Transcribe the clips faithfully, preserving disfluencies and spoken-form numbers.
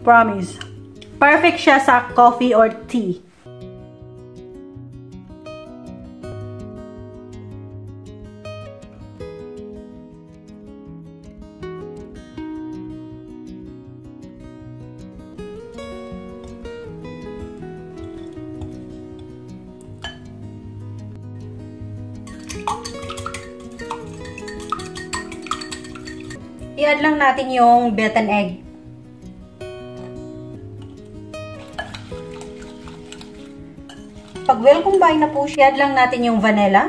Promise. Perfect siya sa coffee or tea. I-add lang natin yung beaten egg. Pag well combine na po siya, i-add lang natin yung vanilla.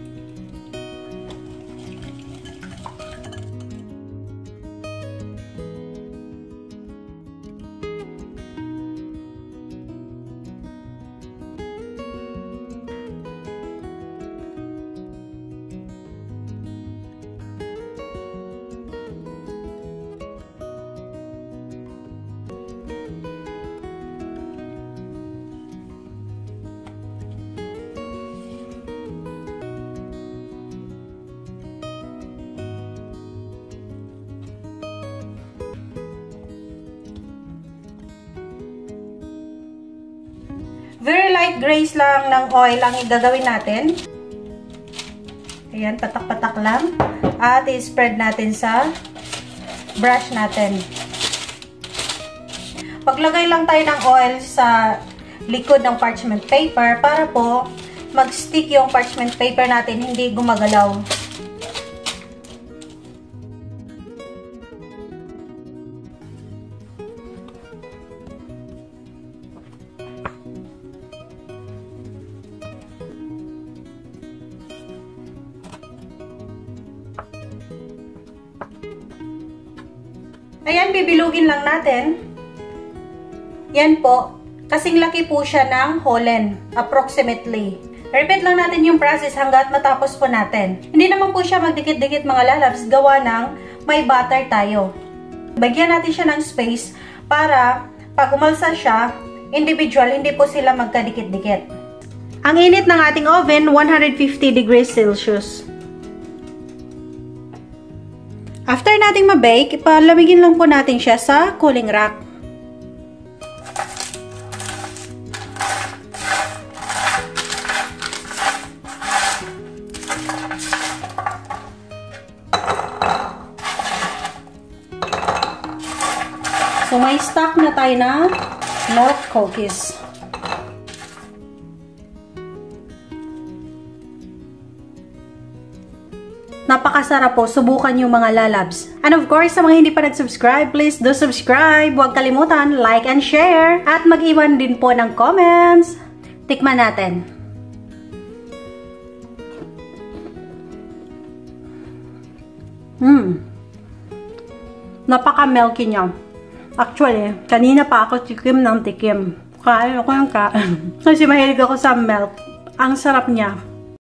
Very light grace lang ng oil ang gagawin natin. Ayan, patak-patak lang. At i-spread natin sa brush natin. Paglagay lang tayo ng oil sa likod ng parchment paper para po mag-stick yung parchment paper natin, hindi gumagalaw. Ayan, bibilugin lang natin. Yan po. Kasing laki po siya ng holen. Approximately. Repeat lang natin yung process hanggat matapos po natin. Hindi naman po siya magdikit-dikit mga lalabs. Gawa ng may butter tayo. Bagyan natin siya ng space para pag umalsa siya, individual, hindi po sila magkadikit-dikit. Ang init ng ating oven, one hundred fifty degrees Celsius. After nating ma-bake, ipalamigin lang po natin siya sa cooling rack. So, may stock na tayo na milk cookies. Napakasarap po. Subukan yung mga lalabs. And of course, sa mga hindi pa nag-subscribe, please do subscribe. Huwag kalimutan, like and share. At mag-iwan din po ng comments. Tikman natin. Mmm. Napaka-milky niya. Actually, kanina pa ako tikim ng tikim. Kain ako yung kain. Kasi mahilig ako sa milk. Ang sarap niya.